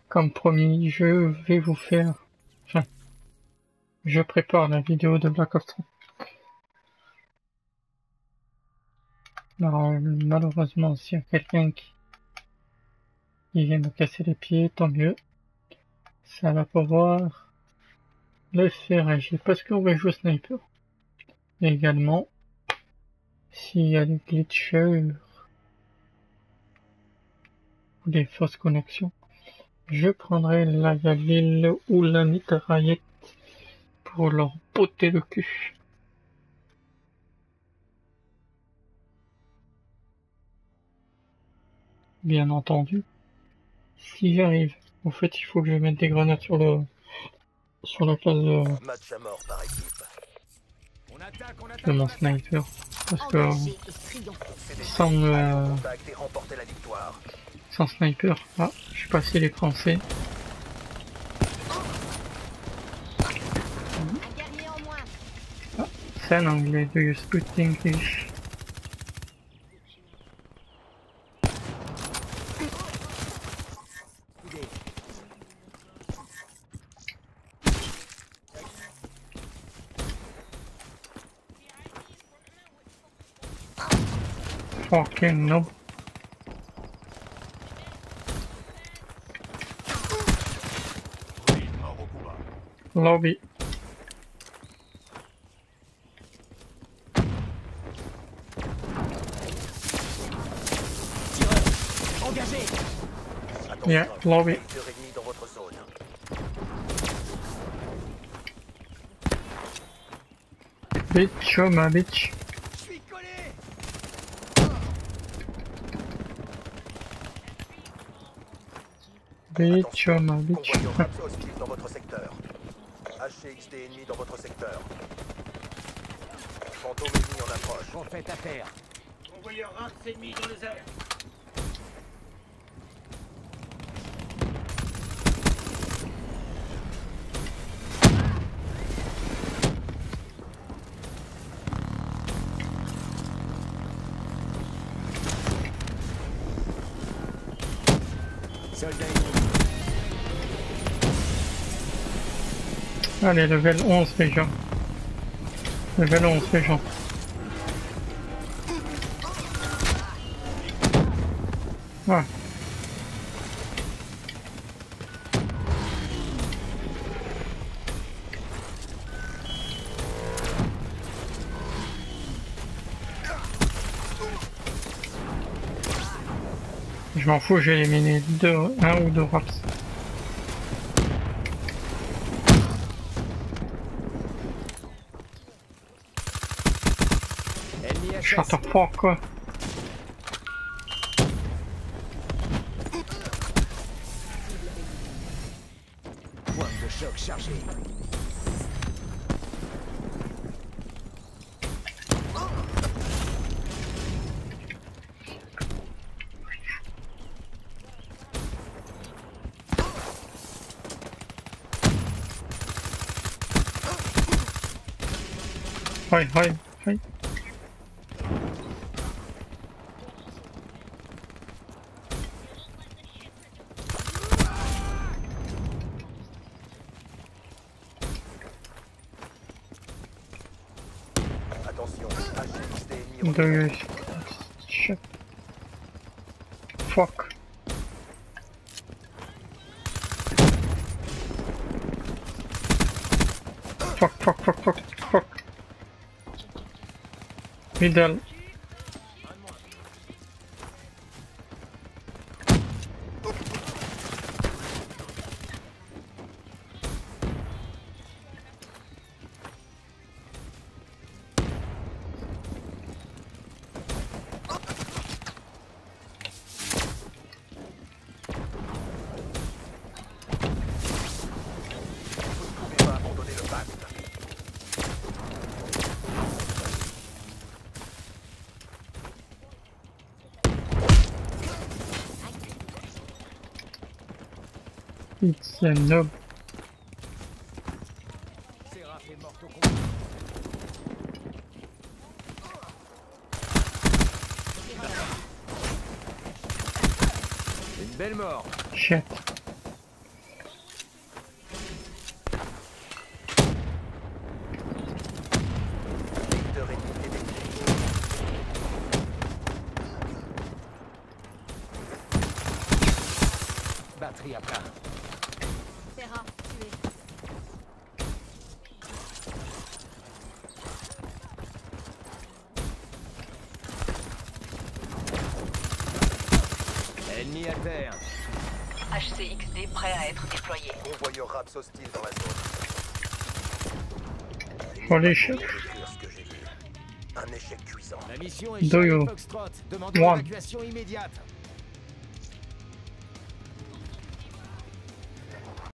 Comme promis, je vais vous faire... Enfin, je prépare la vidéo de Black Ops 3. Alors, malheureusement, s'il y a quelqu'un qui vient me casser les pieds, tant mieux. Ça va pouvoir le faire agir parce qu'on va jouer sniper. Et également, s'il y a des glitchers ou des fausses connexions, je prendrai la Galil ou la mitraillette pour leur botter le cul. Bien entendu, si j'arrive, en fait, il faut que je mette des grenades sur la place Match à mort par équipe. de mon sniper, parce que sans sniper, ah, je sais pas si les Français. Ah, c'est un anglais, do you speak English? Fucking no. Lobby. Engagé. Yeah, lobby. Dans votre zone. Bitch, oh ma bitch. Je suis collé. Bitch, oh ma bitch. Convoyeur Raps hostile dans votre secteur. HCXD ennemi dans votre secteur. Fantôme ennemi en approche. On fait affaire. Convoyeur Raps ennemi dans les airs. Soldat ennemi. Allez, level 11 les gens. Level 11 les gens. Ouais. Je m'en fous, j'ai éliminé un ou deux raps. Shut the fuck, quoi. Point de choc chargé. Hi, hi, hi. Attention, HCXD ennemi. Do you... Shit. Fuck. Fuck, fuck, fuck, fuck, fuck. Middle. Vous ne pouvez pas abandonner le pacte. It's a noob. Seraph est mort au combat. Une belle mort. Shit. Batterie à plat. Terra, tué. Ennemi à terre. HCXD prêt à être déployé. Convoyeur RAPS hostile dans la zone. Faut aller chercher. Décrire ce que j'ai vu. Un échec cuisant. La mission est Do Charlie you Foxtrot. Demandez want- l'évacuation immédiate.